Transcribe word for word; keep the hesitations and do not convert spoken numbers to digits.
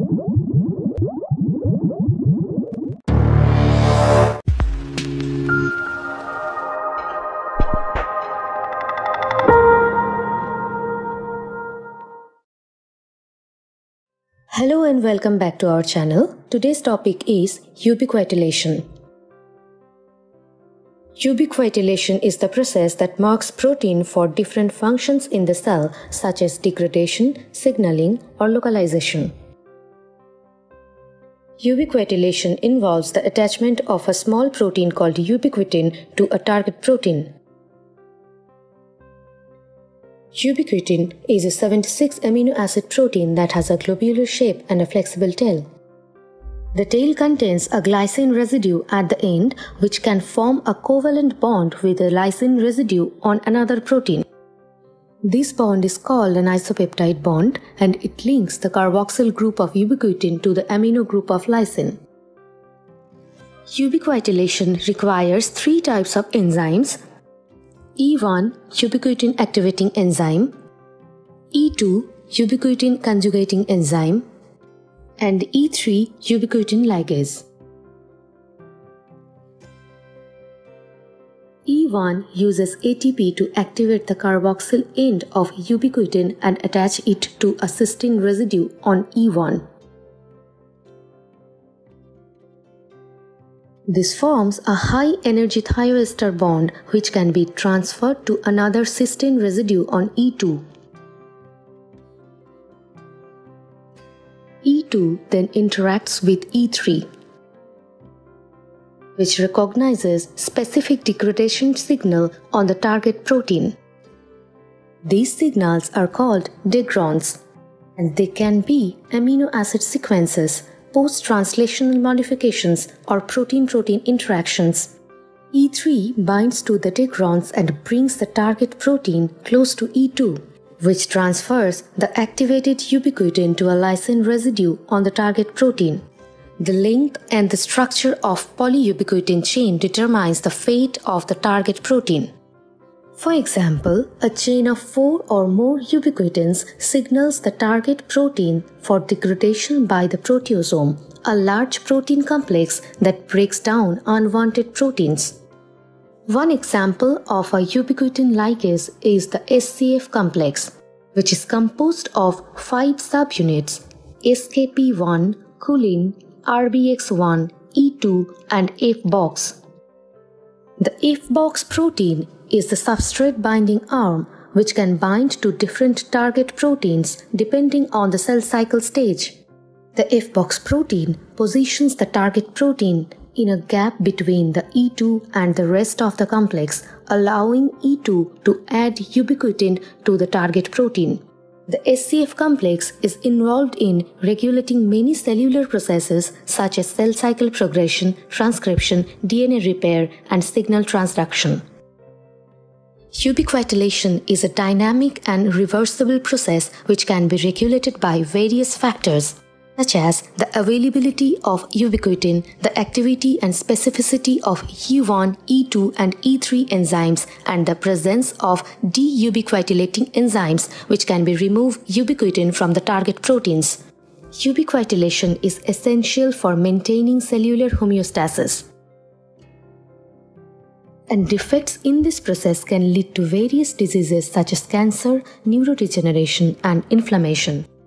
Hello and welcome back to our channel. Today's topic is ubiquitination. Ubiquitination is the process that marks protein for different functions in the cell such as degradation, signaling, or localization. Ubiquitination involves the attachment of a small protein called ubiquitin to a target protein. Ubiquitin is a seventy-six amino acid protein that has a globular shape and a flexible tail. The tail contains a glycine residue at the end, which can form a covalent bond with a lysine residue on another protein. This bond is called an isopeptide bond, and it links the carboxyl group of ubiquitin to the amino group of lysine. Ubiquitination requires three types of enzymes: E one ubiquitin activating enzyme, E two ubiquitin conjugating enzyme, and E three ubiquitin ligase. E one uses A T P to activate the carboxyl end of ubiquitin and attach it to a cysteine residue on E one. This forms a high-energy thioester bond which can be transferred to another cysteine residue on E two. E two then interacts with E three, which recognizes specific degradation signal on the target protein. These signals are called degrons, and they can be amino acid sequences, post-translational modifications, or protein-protein interactions. E three binds to the degrons and brings the target protein close to E two, which transfers the activated ubiquitin to a lysine residue on the target protein. The length and the structure of polyubiquitin chain determines the fate of the target protein. For example, a chain of four or more ubiquitins signals the target protein for degradation by the proteasome, a large protein complex that breaks down unwanted proteins. One example of a ubiquitin ligase is the S C F complex, which is composed of five subunits: S K P one, choline, R B X one, E two, and F box. The F box protein is the substrate binding arm, which can bind to different target proteins depending on the cell cycle stage. The F box protein positions the target protein in a gap between the E two and the rest of the complex, allowing E two to add ubiquitin to the target protein. The S C F complex is involved in regulating many cellular processes such as cell cycle progression, transcription, D N A repair, and signal transduction. Ubiquitination is a dynamic and reversible process which can be regulated by various factors, such as the availability of ubiquitin, the activity and specificity of E one, E two, and E three enzymes, and the presence of de-ubiquitinating enzymes which can be remove ubiquitin from the target proteins. Ubiquitination is essential for maintaining cellular homeostasis, and defects in this process can lead to various diseases such as cancer, neurodegeneration, and inflammation.